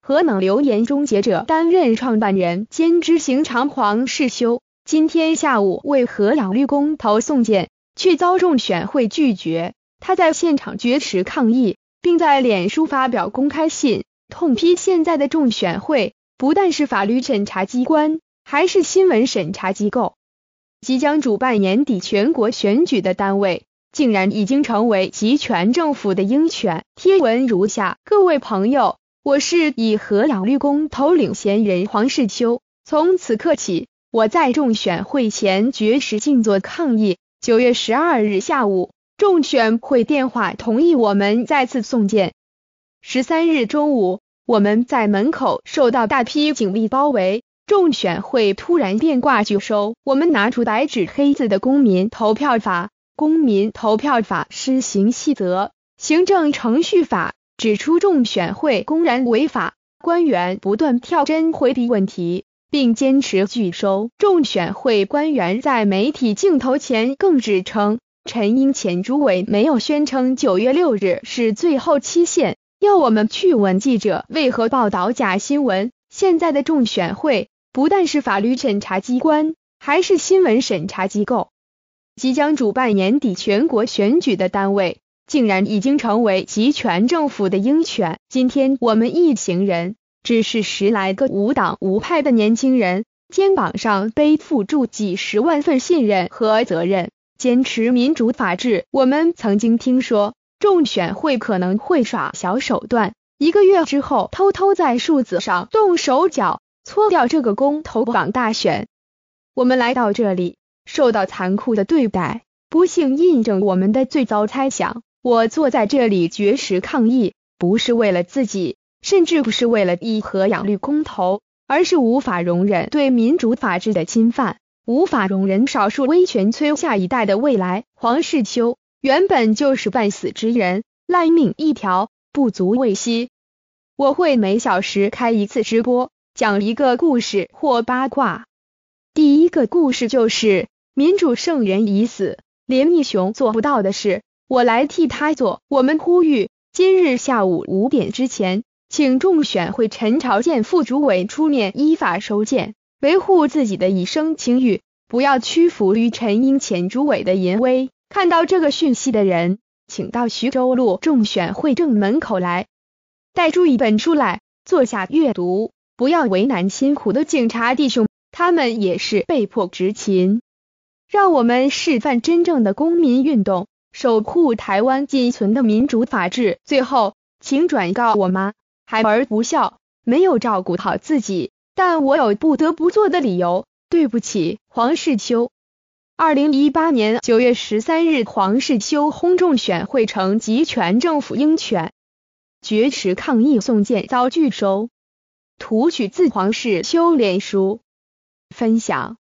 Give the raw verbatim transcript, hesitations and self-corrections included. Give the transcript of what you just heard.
核能留言终结者担任创办人兼执行长黄世修，今天下午为核养绿公投送件，却遭中选会拒绝。他在现场绝食抗议，并在脸书发表公开信，痛批现在的中选会不但是法律审查机关，还是新闻审查机构。即将主办年底全国选举的单位，竟然已经成为集权政府的鹰犬。贴文如下：各位朋友，我是以核养绿公投领衔人黄世修，从此刻起，我在中选会前绝食静坐抗议。九月十二日下午，中选会电话同意我们再次送件。十三日中午，我们在门口受到大批警力包围，中选会突然变卦拒收，我们拿出白纸黑字的公民投票法、公民投票法施行细则、行政程序法，指出中选会公然违法，官员不断跳针回避问题，并坚持拒收。中选会官员在媒体镜头前更指称，陈英前主委没有宣称九月六日是最后期限，要我们去问记者为何报道假新闻。现在的中选会不但是法律审查机关，还是新闻审查机构。即将主办年底全国选举的单位，竟然已经成为集权政府的鹰犬。今天我们一行人只是十来个无党无派的年轻人，肩膀上背负住几十万份信任和责任，坚持民主法治。我们曾经听说中选会可能会耍小手段，一个月之后偷偷在数字上动手脚，搓掉这个公投榜大选。我们来到这里，受到残酷的对待，不幸印证我们的最早猜想。我坐在这里绝食抗议，不是为了自己，甚至不是为了以核养绿公投，而是无法容忍对民主法治的侵犯，无法容忍少数威权摧下一代的未来。黄世修原本就是半死之人，烂命一条，不足畏惜。我会每小时开一次直播，讲一个故事或八卦。第一个故事就是民主圣人已死，连义雄做不到的事，我来替他做。我们呼吁今日下午五点之前，请中选会陈朝建副主委出面依法收件，维护自己的一生清誉，不要屈服于陈英前主委的淫威。看到这个讯息的人，请到徐州路中选会正门口来，带出一本书来，坐下阅读，不要为难辛苦的警察弟兄，他们也是被迫执勤。让我们示范真正的公民运动，守护台湾仅存的民主法治。最后，请转告我妈，孩儿不孝，没有照顾好自己，但我有不得不做的理由。对不起，黄世修。二零一八年九月十三日，黄世修轰中选会成集权政府鹰犬，绝食抗议送件遭拒收。图取自黄世修脸书分享。